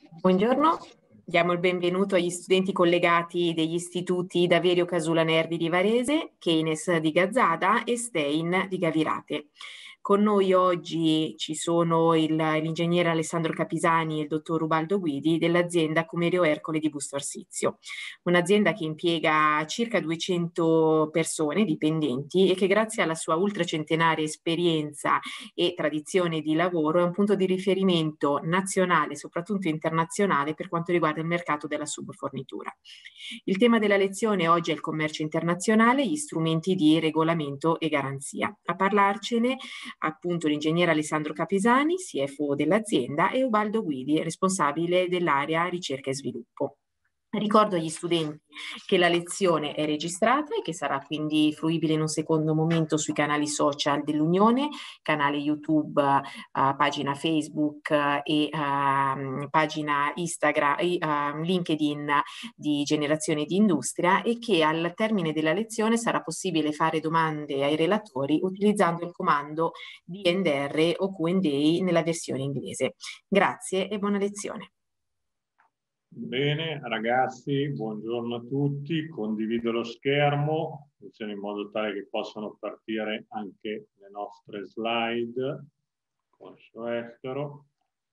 Buongiorno, diamo il benvenuto agli studenti collegati degli istituti Daverio Casula Nervi di Varese, Keynes di Gazzada e Stein di Gavirate. Con noi oggi ci sono l'ingegnere Alessandro Capisani e il dottor Ubaldo Guidi dell'azienda Cumerio Ercole di Busto Arsizio, un'azienda che impiega circa 200 persone dipendenti e che grazie alla sua ultracentenaria esperienza e tradizione di lavoro è un punto di riferimento nazionale e soprattutto internazionale per quanto riguarda il mercato della subfornitura. Il tema della lezione oggi è il commercio internazionale, gli strumenti di regolamento e garanzia. A parlarcene appunto l'ingegnere Alessandro Capisani, CFO dell'azienda, e Ubaldo Guidi, responsabile dell'area ricerca e sviluppo. Ricordo agli studenti che la lezione è registrata e che sarà quindi fruibile in un secondo momento sui canali social dell'Unione, canale YouTube, pagina Facebook e pagina Instagram, LinkedIn di Generazione di Industria, e che al termine della lezione sarà possibile fare domande ai relatori utilizzando il comando D&R o Q&A nella versione inglese. Grazie e buona lezione. Bene, ragazzi, buongiorno a tutti. Condivido lo schermo in modo tale che possano partire anche le nostre slide. Corso estero.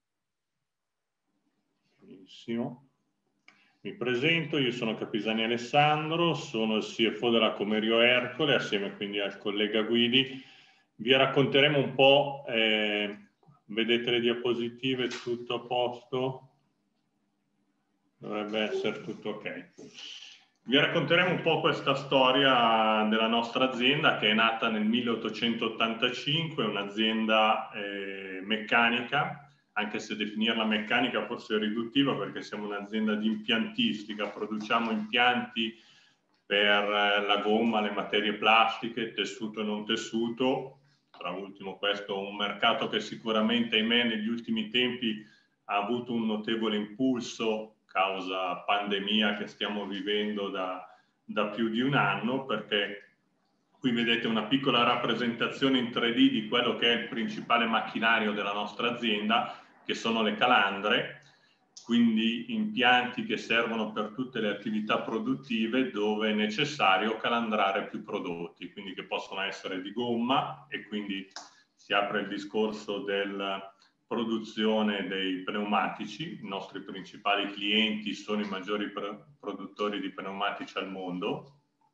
Benissimo. Mi presento, io sono Capisani Alessandro, sono il CFO della Cumerio Ercole, assieme quindi al collega Guidi. Vi racconteremo un po', vedete le diapositive, tutto a posto? Dovrebbe essere tutto ok. Vi racconteremo un po' questa storia della nostra azienda, che è nata nel 1885, un'azienda meccanica, anche se definirla meccanica forse è riduttiva perché siamo un'azienda di impiantistica, produciamo impianti per la gomma, le materie plastiche, tessuto e non tessuto. Tra l'ultimo questo è un mercato che sicuramente, ahimè, negli ultimi tempi ha avuto un notevole impulso causa pandemia che stiamo vivendo da più di un anno, perché qui vedete una piccola rappresentazione in 3D di quello che è il principale macchinario della nostra azienda, che sono le calandre, quindi impianti che servono per tutte le attività produttive dove è necessario calandrare più prodotti, quindi che possono essere di gomma, e quindi si apre il discorso della produzione dei pneumatici. I nostri principali clienti sono i maggiori produttori di pneumatici al mondo,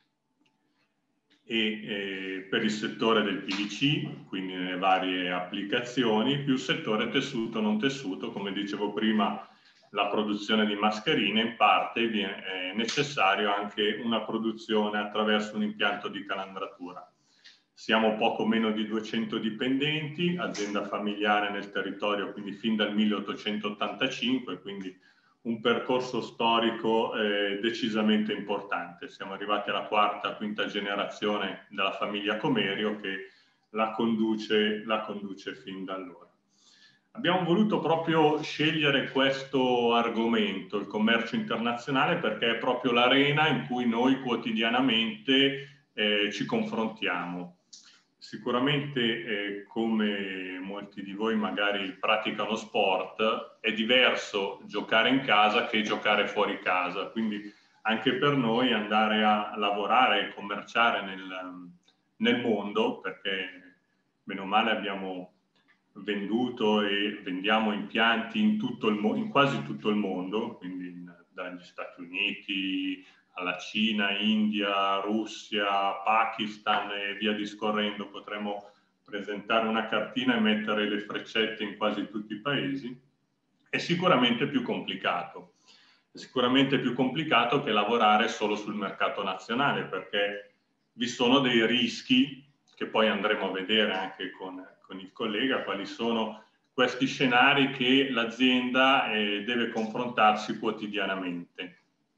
e per il settore del PVC, quindi nelle varie applicazioni, più il settore tessuto non tessuto, come dicevo prima, la produzione di mascherine. In parte è necessario anche una produzione attraverso un impianto di calandratura. Siamo poco meno di 200 dipendenti, azienda familiare nel territorio, quindi fin dal 1885, quindi un percorso storico decisamente importante. Siamo arrivati alla quarta, quinta generazione della famiglia Cumerio che la conduce fin da allora. Abbiamo voluto proprio scegliere questo argomento, il commercio internazionale, perché è proprio l'arena in cui noi quotidianamente ci confrontiamo. Sicuramente, come molti di voi magari praticano sport, è diverso giocare in casa che giocare fuori casa, quindi anche per noi andare a lavorare e commerciare nel mondo, perché bene o male abbiamo venduto e vendiamo impianti in quasi tutto il mondo, quindi dagli Stati Uniti alla Cina, India, Russia, Pakistan e via discorrendo. Potremmo presentare una cartina e mettere le freccette in quasi tutti i paesi. È sicuramente più complicato. È sicuramente più complicato che lavorare solo sul mercato nazionale, perché vi sono dei rischi che poi andremo a vedere anche con il collega, quali sono questi scenari che l'azienda deve confrontarsi quotidianamente.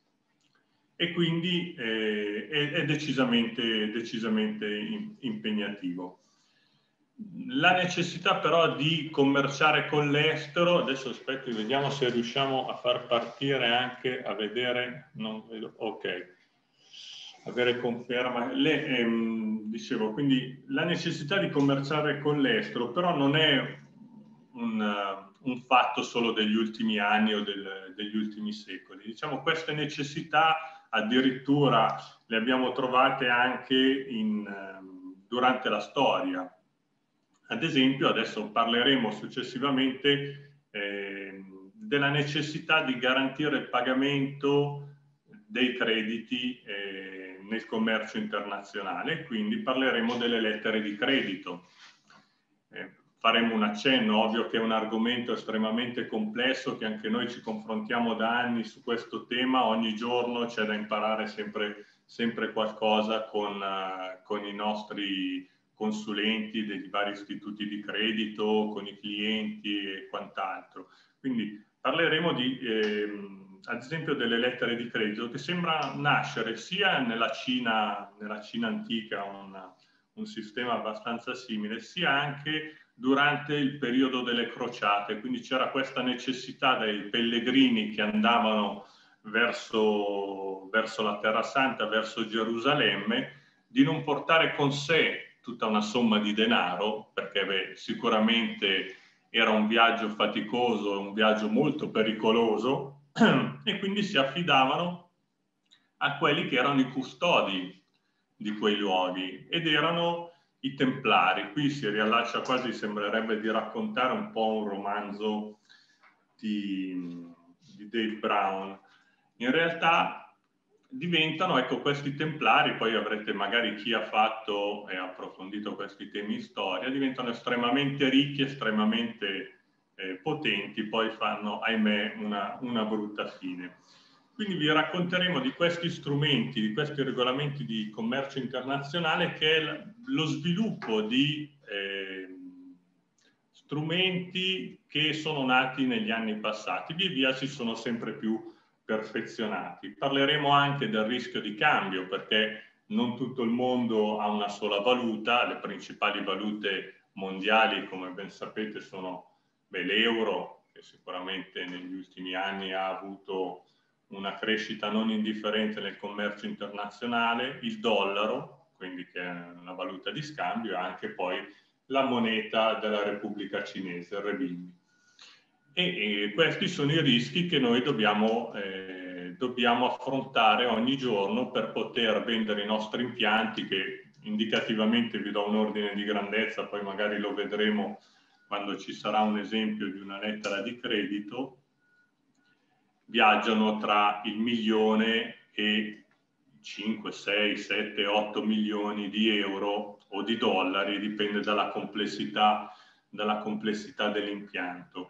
E quindi è decisamente impegnativo. La necessità però di commerciare con l'estero, adesso aspetti, vediamo se riusciamo a far partire anche, a vedere, non vedo, ok, avere conferma. Dicevo, quindi la necessità di commerciare con l'estero però non è un un fatto solo degli ultimi anni o degli ultimi secoli. Diciamo, queste necessità addirittura le abbiamo trovate anche durante la storia. Ad esempio, adesso parleremo successivamente della necessità di garantire il pagamento dei crediti nel commercio internazionale, quindi parleremo delle lettere di credito. Faremo un accenno, ovvio che è un argomento estremamente complesso, che anche noi ci confrontiamo da anni su questo tema, ogni giorno c'è da imparare sempre qualcosa con i nostri consulenti dei vari istituti di credito, con i clienti e quant'altro. Quindi parleremo ad esempio delle lettere di credito, che sembra nascere sia nella Cina antica, un sistema abbastanza simile, sia anche durante il periodo delle crociate. Quindi c'era questa necessità dei pellegrini che andavano verso la Terra Santa, verso Gerusalemme, di non portare con sé tutta una somma di denaro, perché sicuramente era un viaggio faticoso, un viaggio molto pericoloso, e quindi si affidavano a quelli che erano i custodi di quei luoghi, ed erano i Templari. Qui si riallaccia quasi, sembrerebbe di raccontare un po' un romanzo di Dave Brown. In realtà diventano, ecco, questi Templari, poi avrete magari chi ha fatto e approfondito questi temi in storia, diventano estremamente ricchi, estremamente potenti, poi fanno, ahimè, una brutta fine. Quindi vi racconteremo di questi strumenti, di questi regolamenti di commercio internazionale, che è lo sviluppo di strumenti che sono nati negli anni passati. Via via si sono sempre più perfezionati. Parleremo anche del rischio di cambio, perché non tutto il mondo ha una sola valuta. Le principali valute mondiali, come ben sapete, sono l'euro, che sicuramente negli ultimi anni ha avuto una crescita non indifferente nel commercio internazionale, il dollaro, quindi che è una valuta di scambio, e anche poi la moneta della Repubblica Cinese, il renminbi. E questi sono i rischi che noi dobbiamo affrontare ogni giorno per poter vendere i nostri impianti, che indicativamente vi do un ordine di grandezza, poi magari lo vedremo quando ci sarà un esempio di una lettera di credito. Viaggiano tra il 1.000.000 e 5, 6, 7, 8 milioni di euro o di dollari, dipende dalla complessità dell'impianto.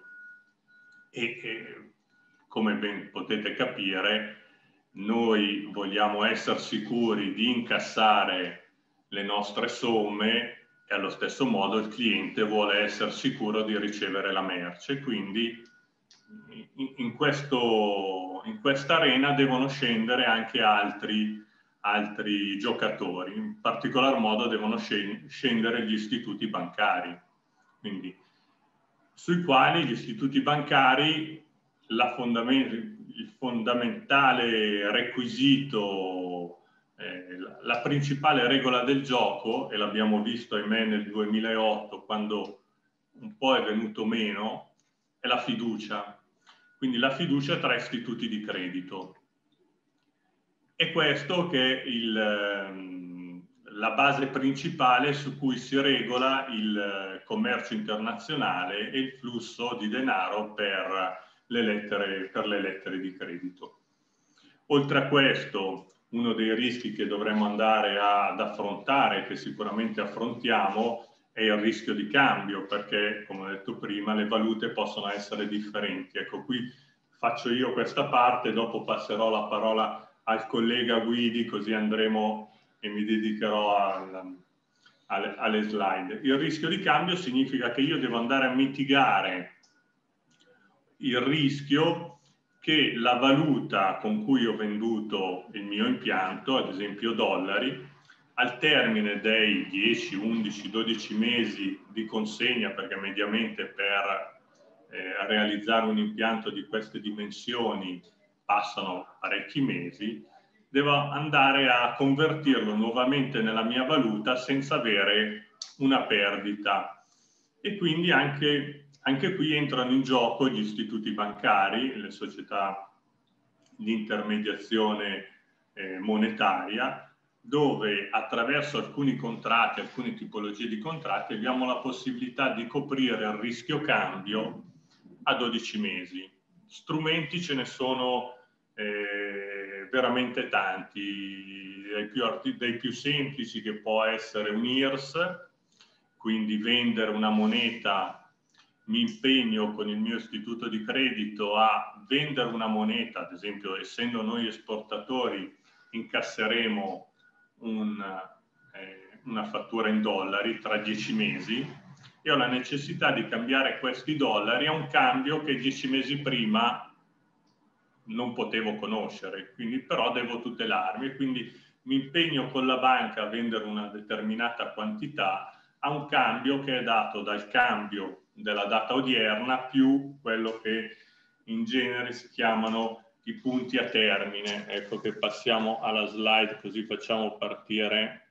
E come ben potete capire, noi vogliamo essere sicuri di incassare le nostre somme, e allo stesso modo il cliente vuole essere sicuro di ricevere la merce. Quindi in questa arena devono scendere anche altri giocatori, in particolar modo devono scendere gli istituti bancari, quindi sui quali gli istituti bancari il fondamentale requisito, la principale regola del gioco, e l'abbiamo visto ahimè nel 2008 quando un po' è venuto meno, è la fiducia. Quindi la fiducia tra istituti di credito. È questo che è la base principale su cui si regola il commercio internazionale e il flusso di denaro per le lettere di credito. Oltre a questo, uno dei rischi che dovremmo andare ad affrontare, che sicuramente affrontiamo, è il rischio di cambio, perché, come ho detto prima, le valute possono essere differenti. Ecco, qui faccio io questa parte, dopo passerò la parola al collega Guidi, così andremo e mi dedicherò alle slide. Il rischio di cambio significa che io devo andare a mitigare il rischio che la valuta con cui ho venduto il mio impianto, ad esempio dollari, al termine dei 10, 11, 12 mesi di consegna, perché mediamente per realizzare un impianto di queste dimensioni passano parecchi mesi, devo andare a convertirlo nuovamente nella mia valuta senza avere una perdita. E quindi anche Anche qui entrano in gioco gli istituti bancari, le società di intermediazione monetaria, dove attraverso alcuni contratti, alcune tipologie di contratti, abbiamo la possibilità di coprire il rischio cambio a 12 mesi. Strumenti ce ne sono veramente tanti, dai più semplici, che può essere un IRS, quindi vendere una moneta. Mi impegno con il mio istituto di credito a vendere una moneta, ad esempio, essendo noi esportatori, incasseremo una fattura in dollari tra 10 mesi e ho la necessità di cambiare questi dollari a un cambio che 10 mesi prima non potevo conoscere, quindi però devo tutelarmi, quindi mi impegno con la banca a vendere una determinata quantità a un cambio che è dato dal cambio della data odierna più quello che in genere si chiamano i punti a termine. Ecco che passiamo alla slide, così facciamo partire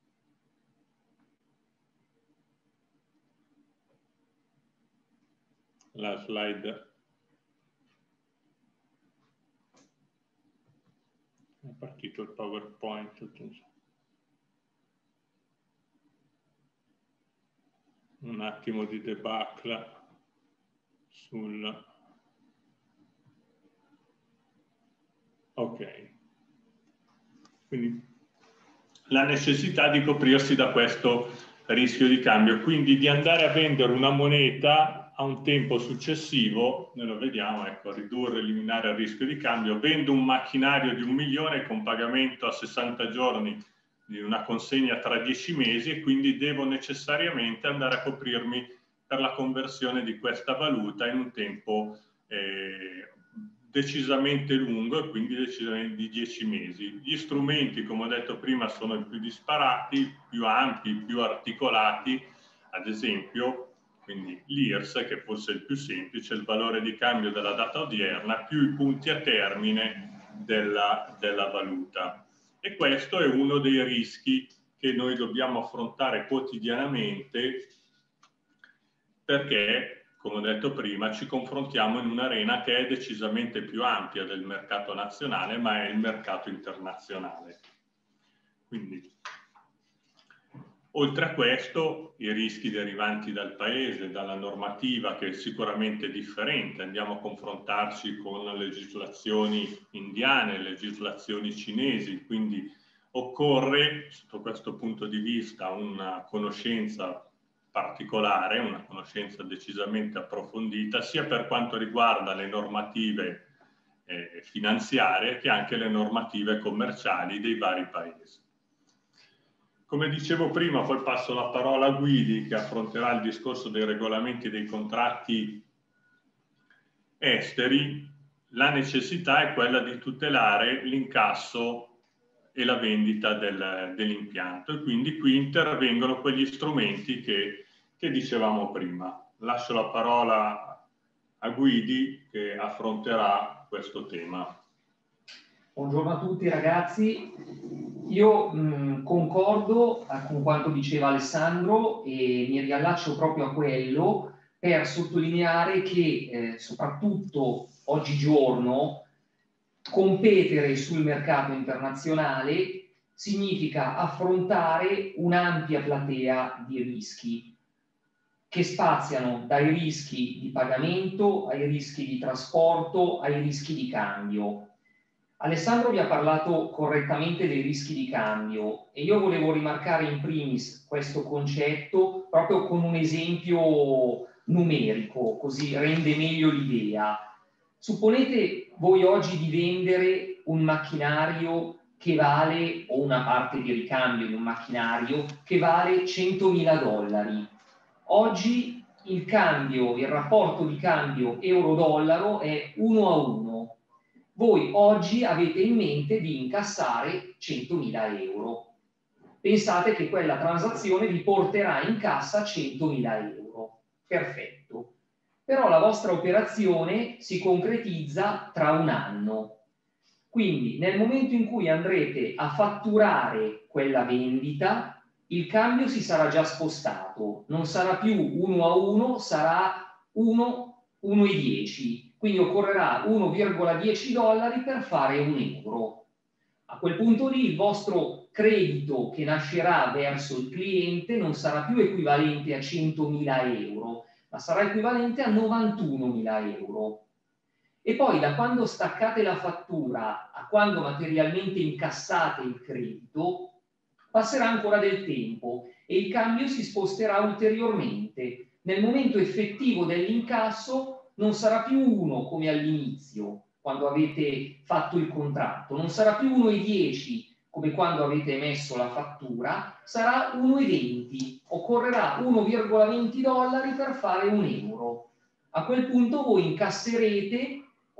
la slide. È partito il PowerPoint. Un attimo di debacle sul... Ok. Quindi la necessità di coprirsi da questo rischio di cambio, quindi di andare a vendere una moneta a un tempo successivo, noi lo vediamo, ecco, ridurre, eliminare il rischio di cambio. Vendo un macchinario di 1 milione con pagamento a 60 giorni di una consegna tra 10 mesi e quindi devo necessariamente andare a coprirmi per la conversione di questa valuta in un tempo decisamente lungo, e quindi decisamente di 10 mesi. Gli strumenti, come ho detto prima, sono i più disparati, più ampi, più articolati, ad esempio, quindi l'IRS, che fosse il più semplice, il valore di cambio della data odierna, più i punti a termine della valuta. E questo è uno dei rischi che noi dobbiamo affrontare quotidianamente, perché, come ho detto prima, ci confrontiamo in un'arena che è decisamente più ampia del mercato nazionale, ma è il mercato internazionale. Quindi, oltre a questo, i rischi derivanti dal paese, dalla normativa, che è sicuramente differente. Andiamo a confrontarci con legislazioni indiane, legislazioni cinesi, quindi occorre, sotto questo punto di vista, una conoscenza particolare, una conoscenza decisamente approfondita, sia per quanto riguarda le normative finanziarie che anche le normative commerciali dei vari paesi. Come dicevo prima, poi passo la parola a Guidi, che affronterà il discorso dei regolamenti dei contratti esteri. La necessità è quella di tutelare l'incasso e la vendita dell'impianto, e quindi qui intervengono quegli strumenti che dicevamo prima. Lascio la parola a Guidi, che affronterà questo tema. Buongiorno a tutti ragazzi, io concordo con quanto diceva Alessandro e mi riallaccio proprio a quello per sottolineare che soprattutto oggigiorno competere sul mercato internazionale significa affrontare un'ampia platea di rischi che spaziano dai rischi di pagamento ai rischi di trasporto ai rischi di cambio. Alessandro vi ha parlato correttamente dei rischi di cambio e io volevo rimarcare in primis questo concetto proprio con un esempio numerico, così rende meglio l'idea. Supponete voi oggi di vendere un macchinario che vale, o una parte di ricambio di un macchinario che vale $100.000. Oggi il cambio, il rapporto di cambio euro-dollaro è 1:1. Voi oggi avete in mente di incassare 100.000 euro. Pensate che quella transazione vi porterà in cassa 100.000 euro. Perfetto. Però la vostra operazione si concretizza tra un anno. Quindi nel momento in cui andrete a fatturare quella vendita, il cambio si sarà già spostato. Non sarà più 1:1, sarà 1,10. Quindi occorrerà 1,10 dollari per fare 1 euro. A quel punto lì il vostro credito che nascerà verso il cliente non sarà più equivalente a 100.000 euro, ma sarà equivalente a 91.000 euro. E poi da quando staccate la fattura a quando materialmente incassate il credito, passerà ancora del tempo e il cambio si sposterà ulteriormente. Nel momento effettivo dell'incasso non sarà più 1 come all'inizio, quando avete fatto il contratto, non sarà più 1,10 come quando avete emesso la fattura, sarà 1,20. Occorrerà 1,20 dollari per fare 1 euro. A quel punto voi incasserete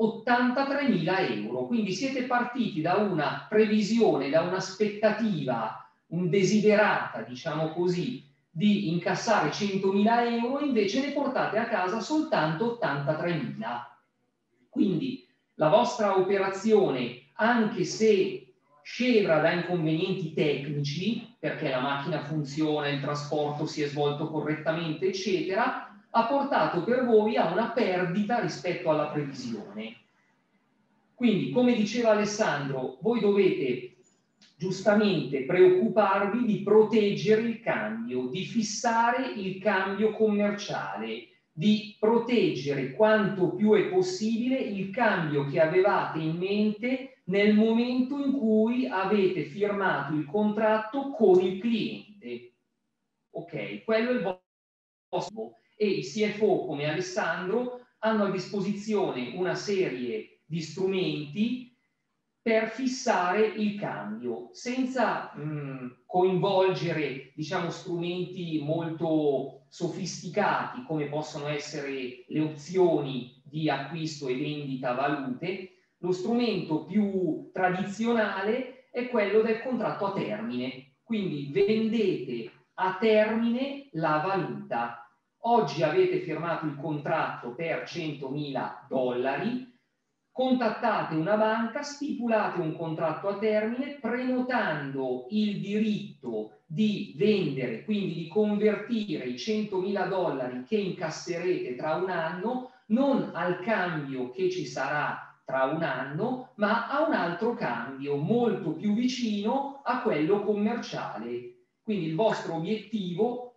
83.000 euro. Quindi siete partiti da una previsione, da un'aspettativa, un desiderata, diciamo così, di incassare 100.000 euro, invece ne portate a casa soltanto 83.000. Quindi la vostra operazione, anche se scevra da inconvenienti tecnici, perché la macchina funziona, il trasporto si è svolto correttamente, eccetera, ha portato per voi a una perdita rispetto alla previsione. Quindi, come diceva Alessandro, voi dovete giustamente preoccuparvi di proteggere il cambio, di fissare il cambio commerciale, di proteggere quanto più è possibile il cambio che avevate in mente nel momento in cui avete firmato il contratto con il cliente. Ok, quello è il vostro. E i CFO come Alessandro hanno a disposizione una serie di strumenti per fissare il cambio, senza coinvolgere, diciamo, strumenti molto sofisticati come possono essere le opzioni di acquisto e vendita valute. Lo strumento più tradizionale è quello del contratto a termine, quindi vendete a termine la valuta. Oggi avete firmato il contratto per 100.000 dollari, contattate una banca, stipulate un contratto a termine, prenotando il diritto di vendere, quindi di convertire i 100.000 dollari che incasserete tra un anno, non al cambio che ci sarà tra un anno, ma a un altro cambio molto più vicino a quello commerciale. Quindi il vostro obiettivo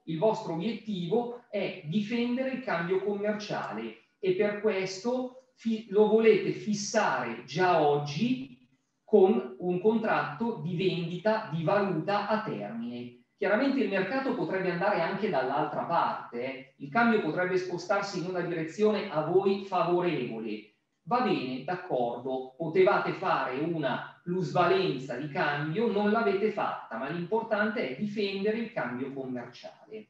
è difendere il cambio commerciale e per questo lo volete fissare già oggi con un contratto di vendita di valuta a termine. Chiaramente il mercato potrebbe andare anche dall'altra parte, il cambio potrebbe spostarsi in una direzione a voi favorevole. Va bene, d'accordo, potevate fare una plusvalenza di cambio, non l'avete fatta, ma l'importante è difendere il cambio commerciale.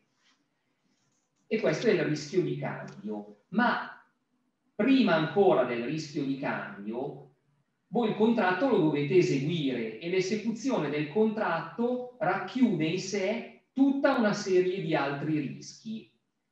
E questo è il rischio di cambio. Ma prima ancora del rischio di cambio, voi il contratto lo dovete eseguire e l'esecuzione del contratto racchiude in sé tutta una serie di altri rischi.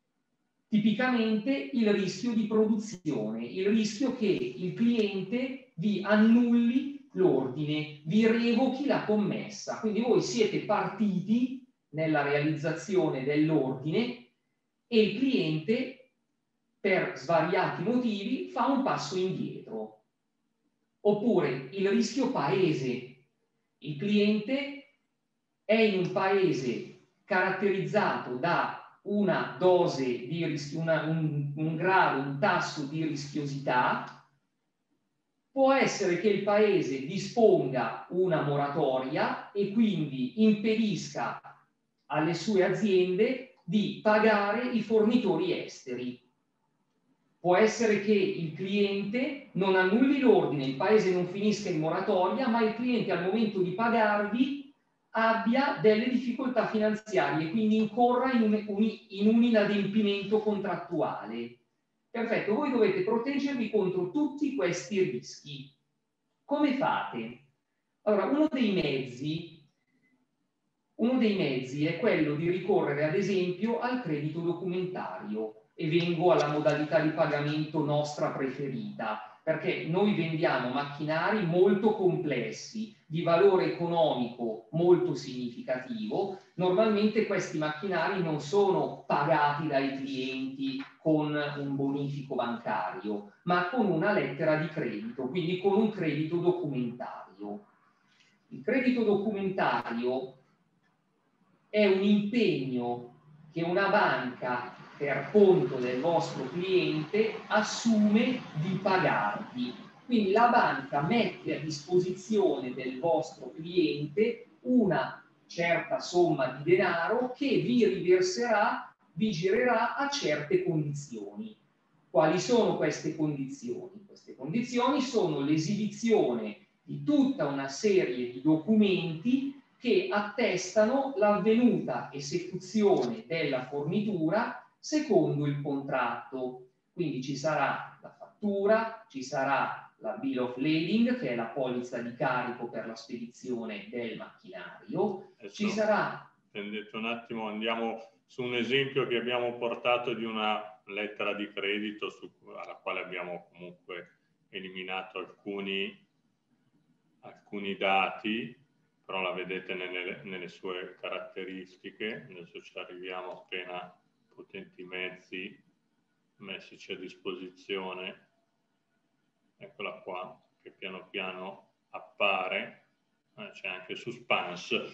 Tipicamente il rischio di produzione, il rischio che il cliente vi annulli l'ordine, vi revochi la commessa. Quindi voi siete partiti nella realizzazione dell'ordine e il cliente, per svariati motivi, fa un passo indietro. Oppure il rischio paese. Il cliente è in un paese caratterizzato da una dose di rischio, un grado, un tasso di rischiosità. Può essere che il paese disponga una moratoria e quindi impedisca alle sue aziende di pagare i fornitori esteri. Può essere che il cliente non annulli l'ordine, il paese non finisca in moratoria, ma il cliente al momento di pagarvi abbia delle difficoltà finanziarie, quindi incorra in un inadempimento contrattuale. Perfetto, voi dovete proteggervi contro tutti questi rischi. Come fate? Allora, uno dei mezzi è quello di ricorrere, ad esempio, al credito documentario. E vengo alla modalità di pagamento nostra preferita. perché noi vendiamo macchinari molto complessi, di valore economico molto significativo. Normalmente questi macchinari non sono pagati dai clienti con un bonifico bancario, ma con una lettera di credito, quindi con un credito documentario. Il credito documentario è un impegno che una banca, per conto del vostro cliente, assume di pagarvi. Quindi la banca mette a disposizione del vostro cliente una certa somma di denaro che vi riverserà, vi girerà a certe condizioni. Quali sono queste condizioni? Queste condizioni sono l'esibizione di tutta una serie di documenti che attestano l'avvenuta esecuzione della fornitura secondo il contratto. Quindi ci sarà la fattura, ci sarà la bill of lading, che è la polizza di carico per la spedizione del macchinario. Ci sarà... Attendete un attimo, andiamo su un esempio che abbiamo portato di una lettera di credito alla quale abbiamo comunque eliminato alcuni dati, però la vedete nelle sue caratteristiche. Adesso ci arriviamo appena potenti mezzi messici a disposizione. Eccola qua, che piano piano appare, c'è anche suspense.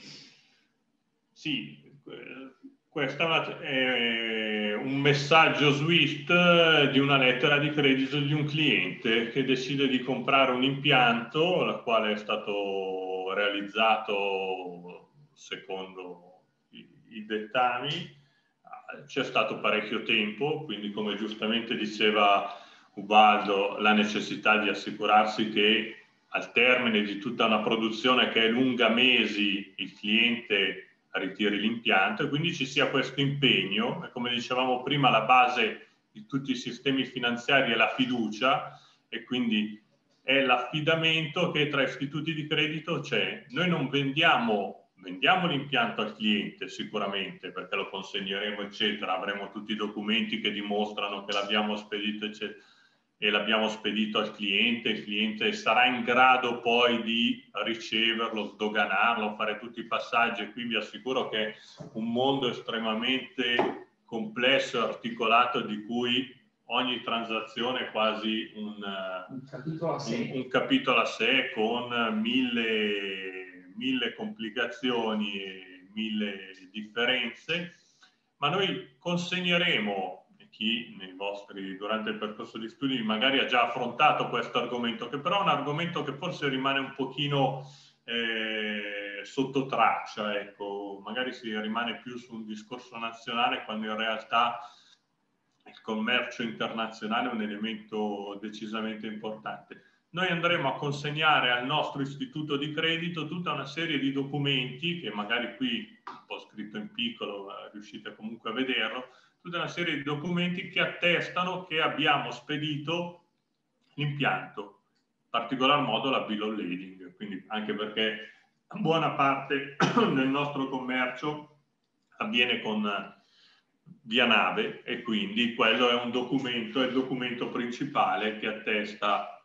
Sì, questo è un messaggio SWIFT di una lettera di credito di un cliente che decide di comprare un impianto, il quale è stato realizzato secondo i dettami. C'è stato parecchio tempo, quindi come giustamente diceva Ubaldo, la necessità di assicurarsi che al termine di tutta una produzione che è lunga mesi il cliente ritiri l'impianto, e quindi ci sia questo impegno. E come dicevamo prima, la base di tutti i sistemi finanziari è la fiducia, e quindi è l'affidamento che tra istituti di credito c'è. Noi non vendiamo l'impianto al cliente sicuramente, perché lo consegneremo eccetera, avremo tutti i documenti che dimostrano che l'abbiamo spedito eccetera, e l'abbiamo spedito al cliente, il cliente sarà in grado poi di riceverlo, sdoganarlo, fare tutti i passaggi, e qui vi assicuro che è un mondo estremamente complesso e articolato, di cui ogni transazione è quasi un capitolo a sé, con mille complicazioni e mille differenze. Ma noi consegneremo, chi durante il percorso di studi magari ha già affrontato questo argomento, che però è un argomento che forse rimane un pochino sotto traccia, ecco, magari si rimane più su un discorso nazionale, quando in realtà il commercio internazionale è un elemento decisamente importante. Noi andremo a consegnare al nostro istituto di credito tutta una serie di documenti, che magari qui un po' scritto in piccolo, riuscite comunque a vederlo, tutta una serie di documenti che attestano che abbiamo spedito l'impianto, in particolar modo la bill of lading, quindi anche perché buona parte del nostro commercio avviene via nave, e quindi quello è un documento, è il documento principale che attesta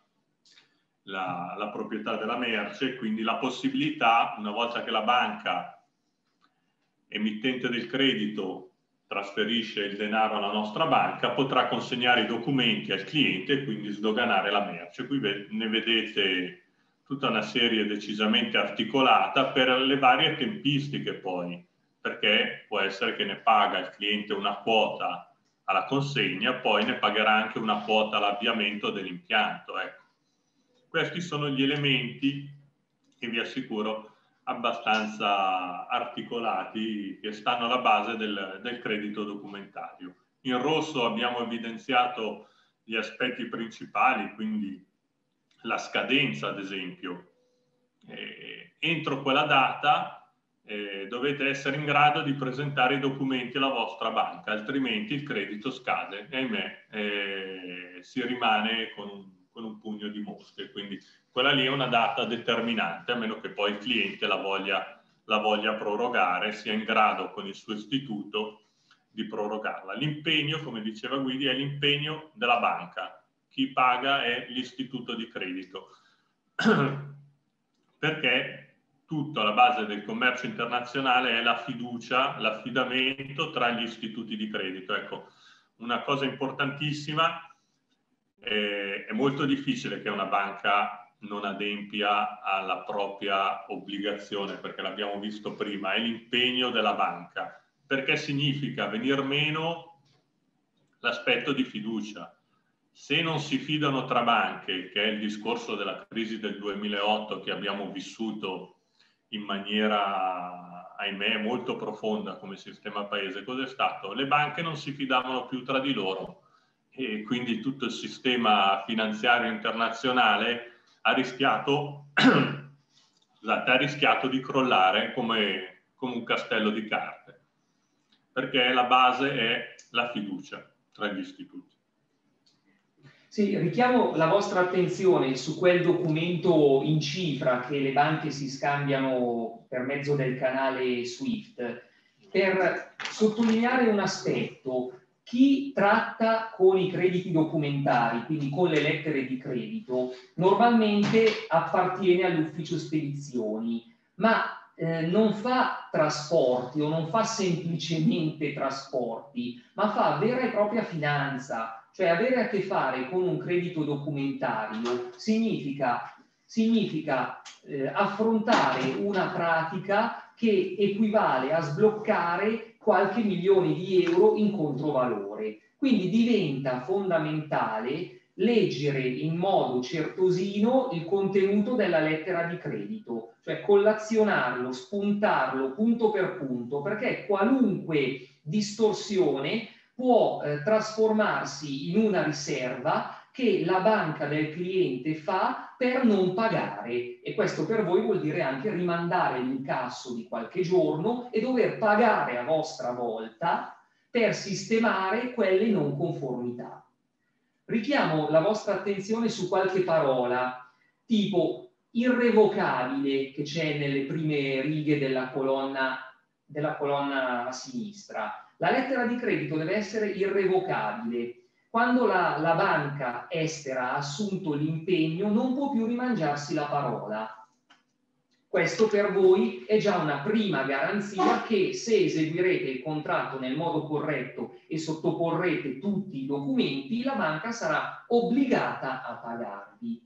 la proprietà della merce, quindi la possibilità, una volta che la banca emittente del credito trasferisce il denaro alla nostra banca, potrà consegnare i documenti al cliente e quindi sdoganare la merce. Qui ne vedete tutta una serie decisamente articolata per le varie tempistiche poi, perché può essere che ne paga il cliente una quota alla consegna, poi ne pagherà anche una quota all'avviamento dell'impianto. Ecco. Questi sono gli elementi che vi assicuro abbastanza articolati, che stanno alla base del credito documentario. In rosso abbiamo evidenziato gli aspetti principali, quindi la scadenza, ad esempio. Entro quella data dovete essere in grado di presentare i documenti alla vostra banca, altrimenti il credito scade e ahimè si rimane con un pugno di mosche. Quindi quella lì è una data determinante, a meno che poi il cliente la voglia prorogare, sia in grado con il suo istituto di prorogarla. L'impegno, come diceva Guidi, è l'impegno della banca, chi paga è l'istituto di credito, perché tutto alla base del commercio internazionale è la fiducia, l'affidamento tra gli istituti di credito. Ecco, una cosa importantissima, è molto difficile che una banca non adempia alla propria obbligazione, perché l'abbiamo visto prima, è l'impegno della banca, perché significa venir meno l'aspetto di fiducia. Se non si fidano tra banche, che è il discorso della crisi del 2008 che abbiamo vissuto in maniera, ahimè, molto profonda come sistema paese, cos'è stato? Le banche non si fidavano più tra di loro e quindi tutto il sistema finanziario internazionale ha rischiato, scusate, ha rischiato di crollare come un castello di carte, perché la base è la fiducia tra gli istituti. Sì, richiamo la vostra attenzione su quel documento in cifra che le banche si scambiano per mezzo del canale SWIFT, per sottolineare un aspetto. Chi tratta con i crediti documentari, quindi con le lettere di credito, normalmente appartiene all'ufficio spedizioni, ma non fa trasporti o non fa semplicemente trasporti, ma fa vera e propria finanza. Cioè avere a che fare con un credito documentario significa affrontare una pratica che equivale a sbloccare qualche milione di euro in controvalore. Quindi diventa fondamentale leggere in modo certosino il contenuto della lettera di credito, cioè collazionarlo, spuntarlo punto per punto, perché qualunque distorsione può trasformarsi in una riserva che la banca del cliente fa per non pagare, e questo per voi vuol dire anche rimandare l'incasso di qualche giorno e dover pagare a vostra volta per sistemare quelle non conformità. Richiamo la vostra attenzione su qualche parola, tipo irrevocabile, che c'è nelle prime righe della colonna a sinistra. La lettera di credito deve essere irrevocabile. Quando la banca estera ha assunto l'impegno non può più rimangiarsi la parola. Questo per voi è già una prima garanzia che se eseguirete il contratto nel modo corretto e sottoporrete tutti i documenti, la banca sarà obbligata a pagarvi.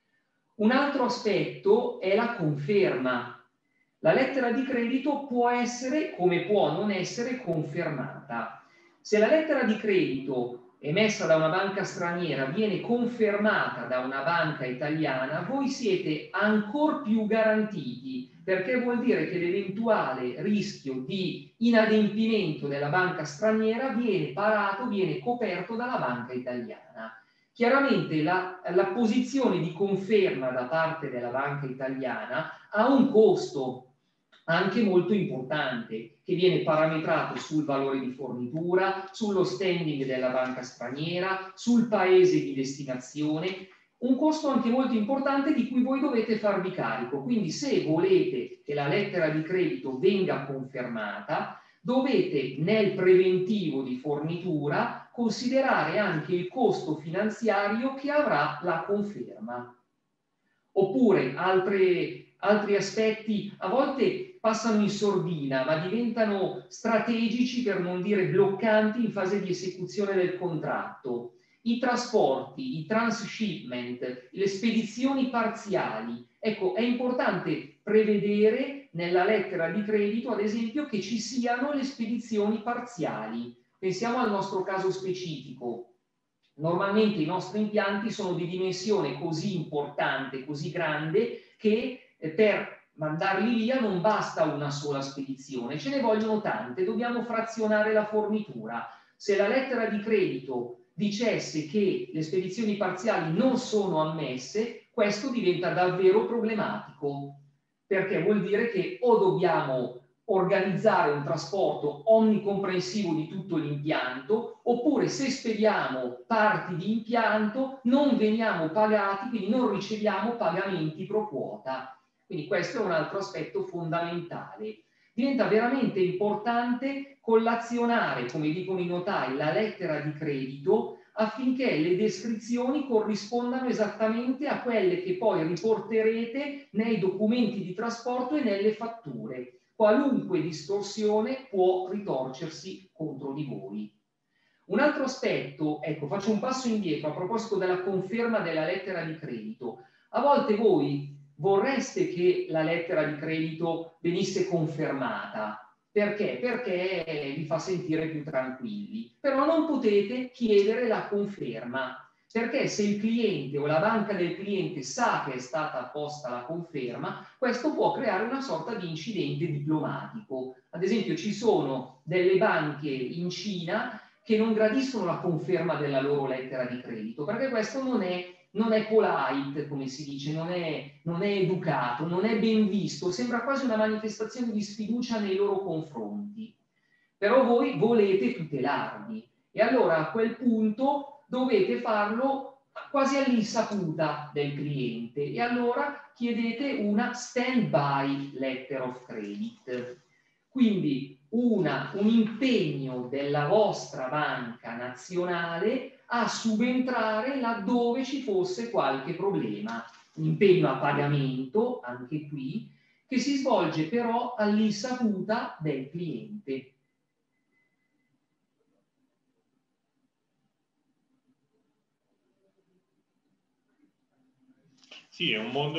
Un altro aspetto è la conferma. La lettera di credito può essere, come può non essere, confermata. Se la lettera di credito emessa da una banca straniera viene confermata da una banca italiana, voi siete ancor più garantiti, perché vuol dire che l'eventuale rischio di inadempimento della banca straniera viene parato, viene coperto dalla banca italiana. Chiaramente la posizione di conferma da parte della banca italiana ha un costo anche molto importante, che viene parametrato sul valore di fornitura, sullo standing della banca straniera, sul paese di destinazione, un costo anche molto importante di cui voi dovete farvi carico. Quindi se volete che la lettera di credito venga confermata, dovete nel preventivo di fornitura considerare anche il costo finanziario che avrà la conferma. Oppure altri aspetti a volte passano in sordina, ma diventano strategici, per non dire bloccanti, in fase di esecuzione del contratto. I trasporti, i transshipment, le spedizioni parziali. Ecco, è importante prevedere nella lettera di credito, ad esempio, che ci siano le spedizioni parziali. Pensiamo al nostro caso specifico. Normalmente i nostri impianti sono di dimensione così importante, così grande, che per mandarli via non basta una sola spedizione, ce ne vogliono tante, dobbiamo frazionare la fornitura. Se la lettera di credito dicesse che le spedizioni parziali non sono ammesse, questo diventa davvero problematico, perché vuol dire che o dobbiamo organizzare un trasporto onnicomprensivo di tutto l'impianto, oppure se spediamo parti di impianto non veniamo pagati, quindi non riceviamo pagamenti pro quota. Quindi questo è un altro aspetto fondamentale. Diventa veramente importante collazionare, come dicono i notai, la lettera di credito affinché le descrizioni corrispondano esattamente a quelle che poi riporterete nei documenti di trasporto e nelle fatture. Qualunque distorsione può ritorcersi contro di voi. Un altro aspetto, ecco, faccio un passo indietro a proposito della conferma della lettera di credito. A volte voi vorreste che la lettera di credito venisse confermata. Perché? Perché vi fa sentire più tranquilli. Però non potete chiedere la conferma, perché se il cliente o la banca del cliente sa che è stata posta la conferma, questo può creare una sorta di incidente diplomatico. Ad esempio, ci sono delle banche in Cina che non gradiscono la conferma della loro lettera di credito, perché questo non è polite, come si dice, non è educato, non è ben visto, sembra quasi una manifestazione di sfiducia nei loro confronti. Però voi volete tutelarvi e allora a quel punto dovete farlo quasi all'insaputa del cliente e allora chiedete una stand-by letter of credit. Quindi un impegno della vostra banca nazionale a subentrare laddove ci fosse qualche problema. Un impegno a pagamento, anche qui, che si svolge però all'insaputa del cliente. Sì, è un mondo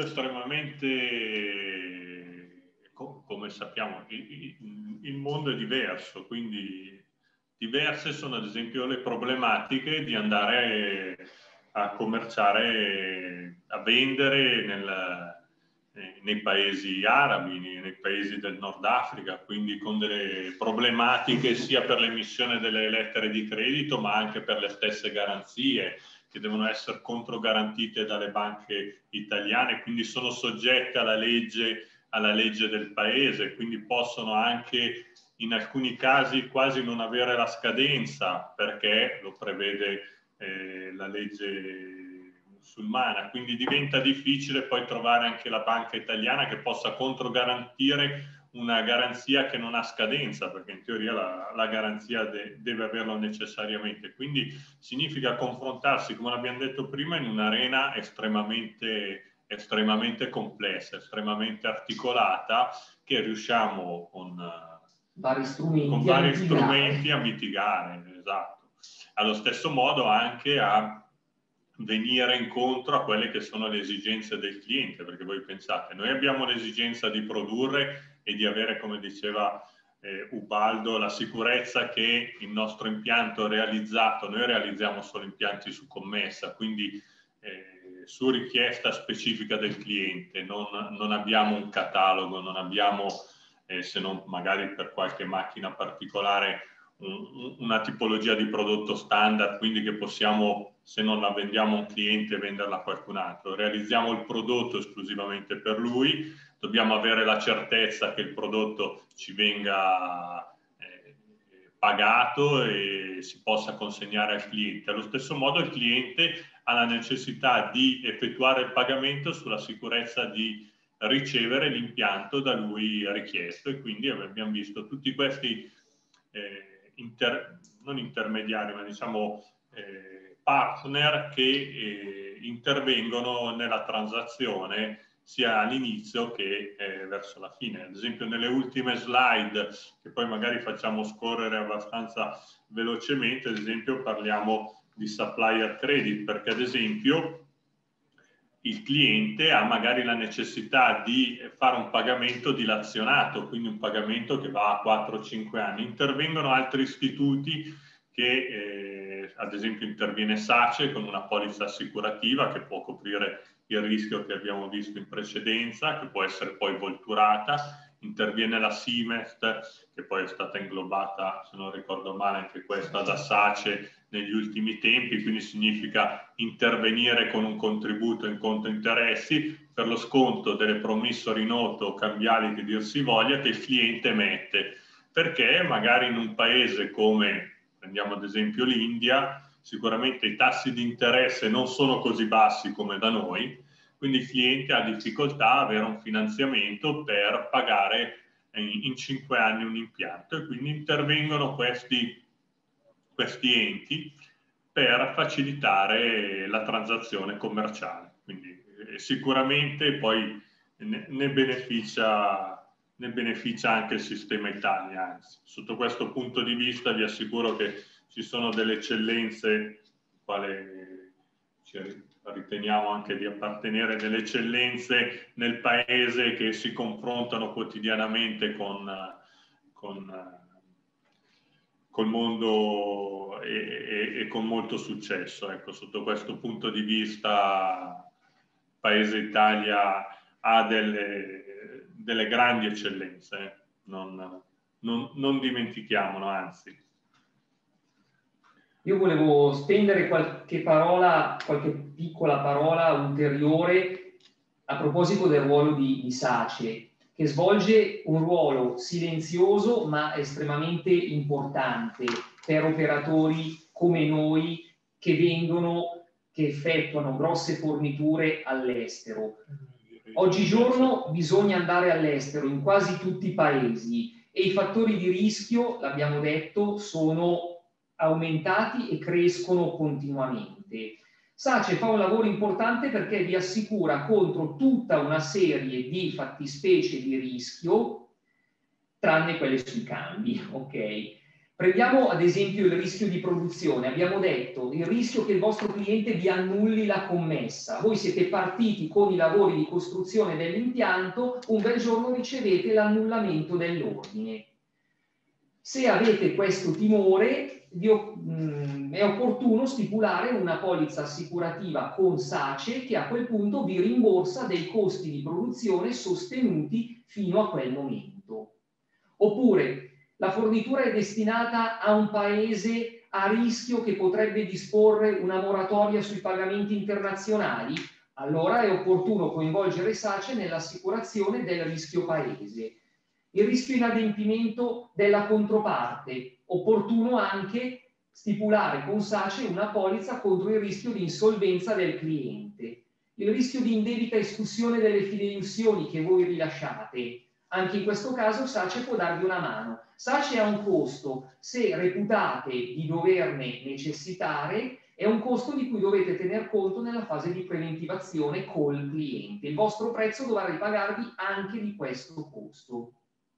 estremamente, come sappiamo, il mondo è diverso, quindi diverse sono ad esempio le problematiche di andare a commerciare, a vendere nei paesi arabi, nei paesi del Nord Africa, quindi con delle problematiche sia per l'emissione delle lettere di credito ma anche per le stesse garanzie che devono essere controgarantite dalle banche italiane, quindi sono soggette alla legge del paese, quindi possono anche in alcuni casi quasi non avere la scadenza perché lo prevede la legge musulmana, quindi diventa difficile poi trovare anche la banca italiana che possa controgarantire una garanzia che non ha scadenza, perché in teoria la garanzia deve averlo necessariamente. Quindi significa confrontarsi, come l'abbiamo detto prima, in un'arena estremamente complessa, estremamente articolata, che riusciamo con vari strumenti a mitigare. Esatto. Allo stesso modo anche a venire incontro a quelle che sono le esigenze del cliente, perché voi pensate, noi abbiamo l'esigenza di produrre e di avere, come diceva Ubaldo, la sicurezza che il nostro impianto realizzato, noi realizziamo solo impianti su commessa, quindi su richiesta specifica del cliente, non abbiamo un catalogo, non abbiamo, se non magari per qualche macchina particolare, una tipologia di prodotto standard, quindi che possiamo, se non la vendiamo a un cliente, venderla a qualcun altro. Realizziamo il prodotto esclusivamente per lui, dobbiamo avere la certezza che il prodotto ci venga pagato e si possa consegnare al cliente. Allo stesso modo il cliente ha la necessità di effettuare il pagamento sulla sicurezza di ricevere l'impianto da lui richiesto, e quindi abbiamo visto tutti questi non intermediari, ma diciamo partner che intervengono nella transazione sia all'inizio che verso la fine. Ad esempio nelle ultime slide, che poi magari facciamo scorrere abbastanza velocemente, ad esempio parliamo di supplier credit, perché ad esempio il cliente ha magari la necessità di fare un pagamento dilazionato, quindi un pagamento che va a 4-5 anni. Intervengono altri istituti che, ad esempio, interviene SACE con una polizza assicurativa che può coprire il rischio che abbiamo visto in precedenza, che può essere poi volturata. Interviene la Simest, che poi è stata inglobata, se non ricordo male, anche questa da SACE negli ultimi tempi, quindi significa intervenire con un contributo in conto interessi per lo sconto delle promissori note o cambiali che dir si voglia che il cliente mette, perché magari in un paese come, prendiamo ad esempio l'India, sicuramente i tassi di interesse non sono così bassi come da noi, quindi il cliente ha difficoltà a avere un finanziamento per pagare in 5 anni un impianto, e quindi intervengono questi enti per facilitare la transazione commerciale. Quindi sicuramente poi ne beneficia anche il sistema Italia. Anzi, sotto questo punto di vista vi assicuro che ci sono delle eccellenze, quale riteniamo anche di appartenere, delle eccellenze nel paese che si confrontano quotidianamente col mondo e con molto successo. Ecco, sotto questo punto di vista il Paese Italia ha delle grandi eccellenze, non dimentichiamolo, anzi. Io volevo spendere qualche piccola parola ulteriore a proposito del ruolo di SACE, che svolge un ruolo silenzioso ma estremamente importante per operatori come noi che effettuano grosse forniture all'estero. Oggigiorno bisogna andare all'estero in quasi tutti i paesi e i fattori di rischio, l'abbiamo detto, sono aumentati e crescono continuamente. SACE fa un lavoro importante perché vi assicura contro tutta una serie di fattispecie di rischio, tranne quelle sui cambi, ok? Prendiamo ad esempio il rischio di produzione. Abbiamo detto il rischio che il vostro cliente vi annulli la commessa. Voi siete partiti con i lavori di costruzione dell'impianto, un bel giorno ricevete l'annullamento dell'ordine. Se avete questo timore, è opportuno stipulare una polizza assicurativa con SACE che a quel punto vi rimborsa dei costi di produzione sostenuti fino a quel momento. Oppure la fornitura è destinata a un paese a rischio che potrebbe disporre una moratoria sui pagamenti internazionali, allora è opportuno coinvolgere SACE nell'assicurazione del rischio paese. Il rischio inadempimento della controparte, opportuno anche stipulare con SACE una polizza contro il rischio di insolvenza del cliente. Il rischio di indebita escussione delle fideiussioni che voi rilasciate, anche in questo caso SACE può darvi una mano. SACE ha un costo, se reputate di doverne necessitare, è un costo di cui dovete tener conto nella fase di preventivazione col cliente. Il vostro prezzo dovrà ripagarvi anche di questo costo.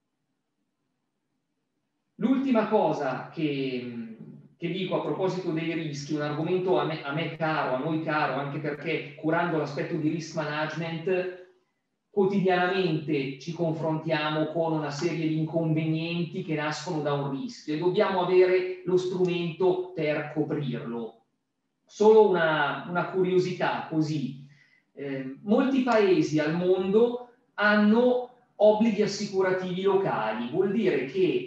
L'ultima cosa che dico a proposito dei rischi, un argomento a me caro, a noi caro, anche perché curando l'aspetto di risk management quotidianamente ci confrontiamo con una serie di inconvenienti che nascono da un rischio e dobbiamo avere lo strumento per coprirlo. Solo una curiosità così. Molti paesi al mondo hanno obblighi assicurativi locali, vuol dire che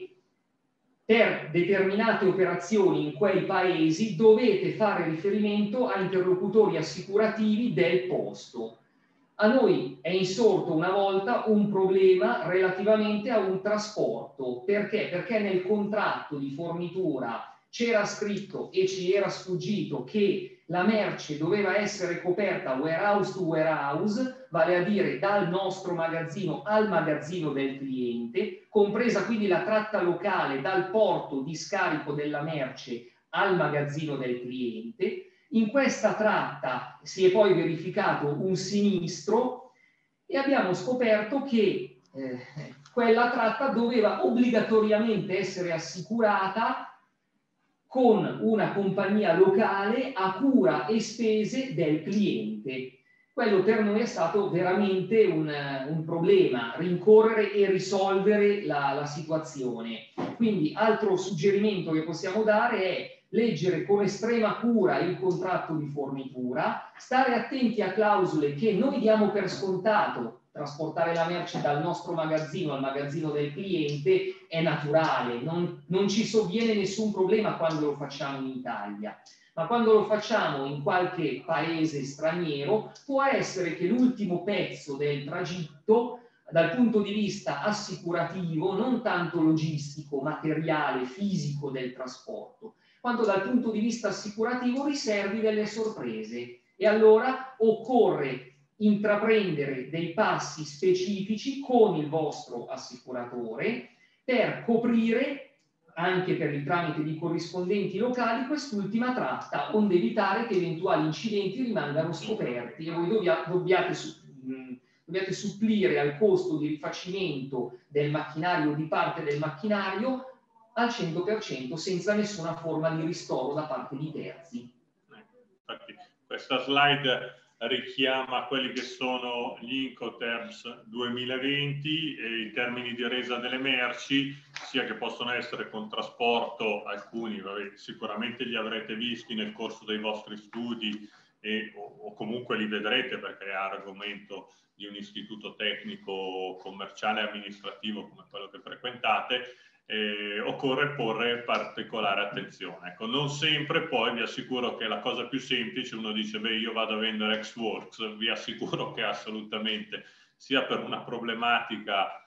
per determinate operazioni in quei paesi dovete fare riferimento a interlocutori assicurativi del posto. A noi è insorto una volta un problema relativamente a un trasporto. Perché? Perché nel contratto di fornitura c'era scritto e ci era sfuggito che la merce doveva essere coperta warehouse to warehouse, vale a dire dal nostro magazzino al magazzino del cliente, compresa quindi la tratta locale dal porto di scarico della merce al magazzino del cliente. In questa tratta si è poi verificato un sinistro e abbiamo scoperto che quella tratta doveva obbligatoriamente essere assicurata con una compagnia locale a cura e spese del cliente. Quello per noi è stato veramente un problema, rincorrere e risolvere la situazione. Quindi altro suggerimento che possiamo dare è leggere con estrema cura il contratto di fornitura, stare attenti a clausole che noi diamo per scontato. Trasportare la merce dal nostro magazzino al magazzino del cliente è naturale, non ci sovviene nessun problema quando lo facciamo in Italia, ma quando lo facciamo in qualche paese straniero può essere che l'ultimo pezzo del tragitto dal punto di vista assicurativo, non tanto logistico, materiale, fisico del trasporto, quanto dal punto di vista assicurativo riservi delle sorprese e allora occorre intraprendere dei passi specifici con il vostro assicuratore per coprire anche per il tramite di corrispondenti locali, quest'ultima tratta, onde evitare che eventuali incidenti rimangano scoperti e voi dobbiate supplire al costo di rifacimento del macchinario o di parte del macchinario al 100% senza nessuna forma di ristoro da parte di terzi. Infatti, questa slide richiama quelli che sono gli Incoterms 2020 e i termini di resa delle merci, sia che possono essere con trasporto, alcuni sicuramente li avrete visti nel corso dei vostri studi o comunque li vedrete perché è argomento di un istituto tecnico commerciale e amministrativo come quello che frequentate. Occorre porre particolare attenzione. Ecco, non sempre poi vi assicuro che la cosa più semplice, uno dice beh io vado a vendere Xworks, vi assicuro che assolutamente sia per una problematica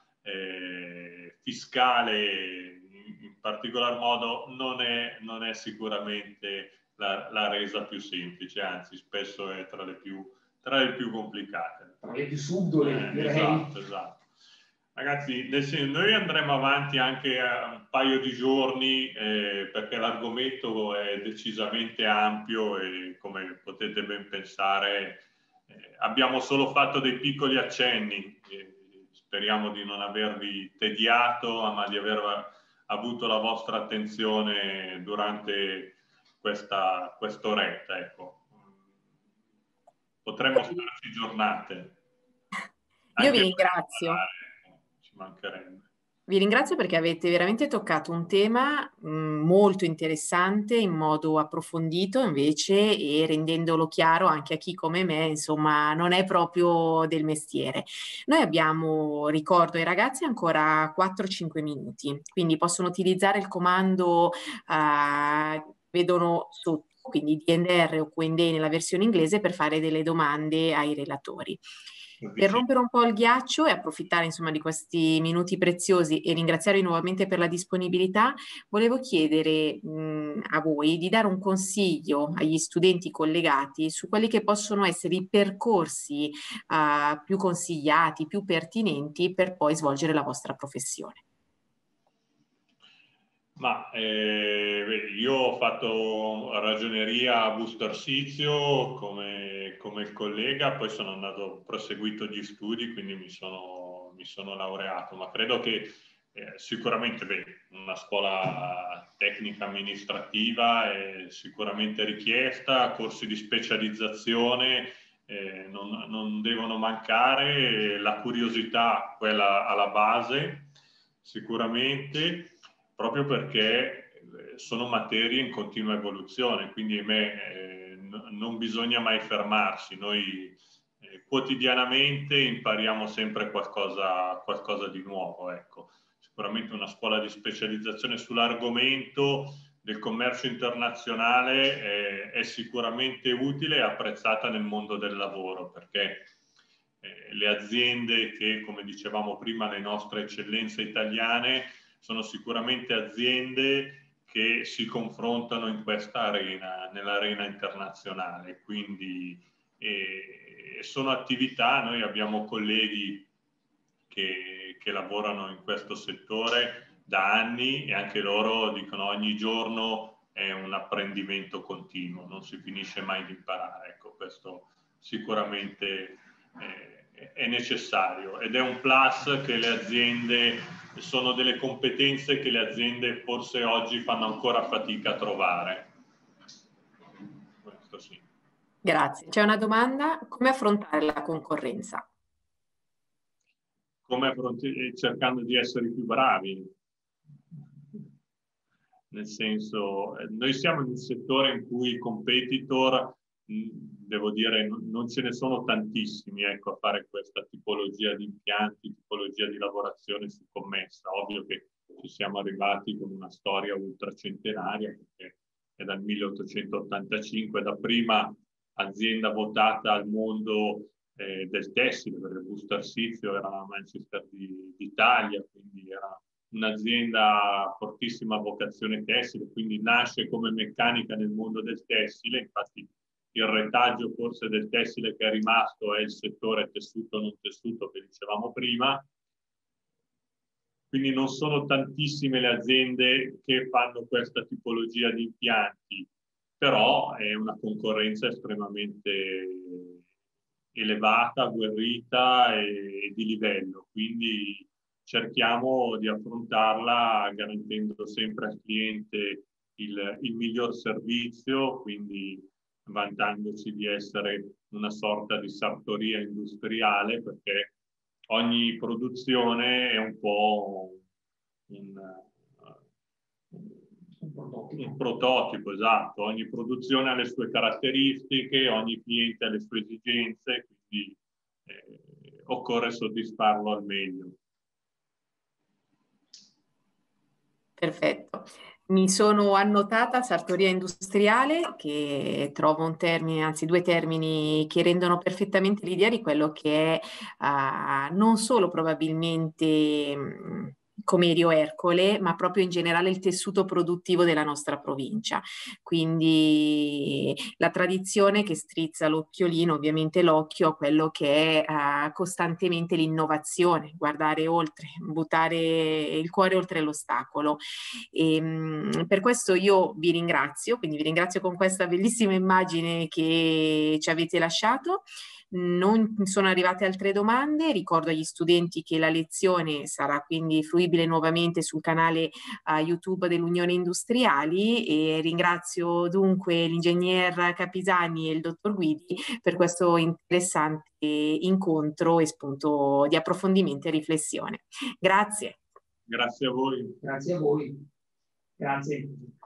fiscale in particolar modo non è sicuramente la resa più semplice, anzi spesso è tra le più complicate. Tra le più subdole, direi. Esatto. Ragazzi, noi andremo avanti anche un paio di giorni perché l'argomento è decisamente ampio e come potete ben pensare abbiamo solo fatto dei piccoli accenni. Speriamo di non avervi tediato, ma di aver avuto la vostra attenzione durante quest'oretta. Ecco. Potremmo starci giornate. Io vi ringrazio. Ci mancherebbe. Vi ringrazio perché avete veramente toccato un tema molto interessante in modo approfondito invece e rendendolo chiaro anche a chi come me, insomma, non è proprio del mestiere. Noi abbiamo, ricordo ai ragazzi, ancora 4-5 minuti, quindi possono utilizzare il comando, vedono sotto, quindi DNR o Q&A nella versione inglese per fare delle domande ai relatori. Per rompere un po' il ghiaccio e approfittare insomma di questi minuti preziosi e ringraziarvi nuovamente per la disponibilità, volevo chiedere a voi di dare un consiglio agli studenti collegati su quelli che possono essere i percorsi più consigliati, più pertinenti per poi svolgere la vostra professione. Ma io ho fatto ragioneria a Busto Arsizio come il collega, poi ho proseguito gli studi, quindi mi sono laureato, ma credo che sicuramente una scuola tecnica amministrativa è sicuramente richiesta, corsi di specializzazione non devono mancare, la curiosità, quella alla base, sicuramente, proprio perché sono materie in continua evoluzione, quindi non bisogna mai fermarsi. Noi quotidianamente impariamo sempre qualcosa di nuovo. Ecco. Sicuramente una scuola di specializzazione sull'argomento del commercio internazionale è sicuramente utile e apprezzata nel mondo del lavoro, perché le aziende che, come dicevamo prima, le nostre eccellenze italiane, sono sicuramente aziende che si confrontano in questa arena, nell'arena internazionale, quindi sono attività, noi abbiamo colleghi che lavorano in questo settore da anni e anche loro dicono ogni giorno è un apprendimento continuo, non si finisce mai di imparare, ecco, questo sicuramente è necessario ed è un plus che le aziende, sono delle competenze che le aziende forse oggi fanno ancora fatica a trovare. Questo sì. Grazie. C'è una domanda: come affrontare la concorrenza? Cercando di essere più bravi. Nel senso, noi siamo in un settore in cui i competitor, devo dire, non ce ne sono tantissimi, ecco, a fare questa tipologia di impianti, tipologia di lavorazione su commessa. Ovvio che ci siamo arrivati con una storia ultracentenaria, perché è dal 1885, da prima azienda votata al mondo del tessile, perché Busto Arsizio era la Manchester d'Italia, quindi era un'azienda a fortissima vocazione tessile, quindi nasce come meccanica nel mondo del tessile. Infatti il retaggio forse del tessile che è rimasto è il settore tessuto non tessuto che dicevamo prima, quindi non sono tantissime le aziende che fanno questa tipologia di impianti, però è una concorrenza estremamente elevata, agguerrita e di livello, quindi cerchiamo di affrontarla garantendo sempre al cliente il miglior servizio, quindi vantandoci di essere una sorta di sartoria industriale, perché ogni produzione è un po' un prototipo, esatto. Ogni produzione ha le sue caratteristiche, ogni cliente ha le sue esigenze, quindi occorre soddisfarlo al meglio. Perfetto. Mi sono annotata sartoria industriale, che trovo un termine, anzi due termini che rendono perfettamente l'idea di quello che è non solo probabilmente Comerio Ercole, ma proprio in generale il tessuto produttivo della nostra provincia. Quindi la tradizione che strizza l'occhiolino, ovviamente l'occhio a quello che è costantemente l'innovazione, guardare oltre, buttare il cuore oltre l'ostacolo. Per questo io vi ringrazio, quindi vi ringrazio con questa bellissima immagine che ci avete lasciato. Non sono arrivate altre domande, ricordo agli studenti che la lezione sarà quindi fruibile nuovamente sul canale YouTube dell'Unione Industriali e ringrazio dunque l'ingegner Capisani e il dottor Guidi per questo interessante incontro e spunto di approfondimento e riflessione. Grazie. Grazie a voi. Grazie a voi. Grazie.